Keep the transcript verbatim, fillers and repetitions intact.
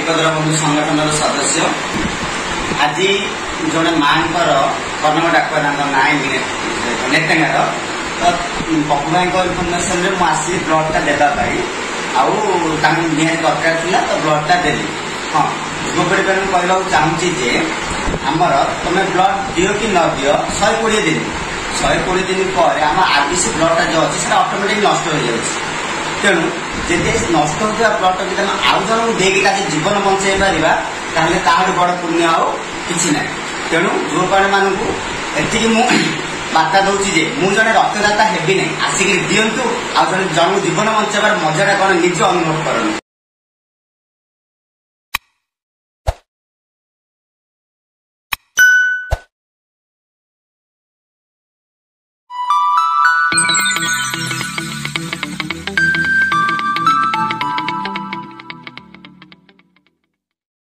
वीरभद्र बंधु संगठन सदस्य आज जड़े माँ कर्णम डाकुआ ना नेटेंगार तो पप्पू भाई इनफर्मेशन मुझे ब्लडटा देवाई आनी दरकार था तो ब्लडटा देली। हाँ युवपीढ़ी कहवा चाहूँगी जे आमर तुम ब्लड दियो कि न दियो शहे कोड़े दिन शहे कोड़े दिन पर आम आरबीसी ब्लडटा जो अच्छे से ऑटोमेटिक नष्ट हो जाए। तेणु जब नष्ट होता ब्लडटा जो आउ जन देकी जीवन बचाई पार ताहू बड़ पुण्य आउ कि ना। तेणु युवपीढ़ी मानू एति बार्ता दूसरी जे मुझे जड़े रक्तदाता हेबी नहीं आसिक दिंतु आ जन जीवन बचाइबार मजाटा कौन निज अनुभव करनी।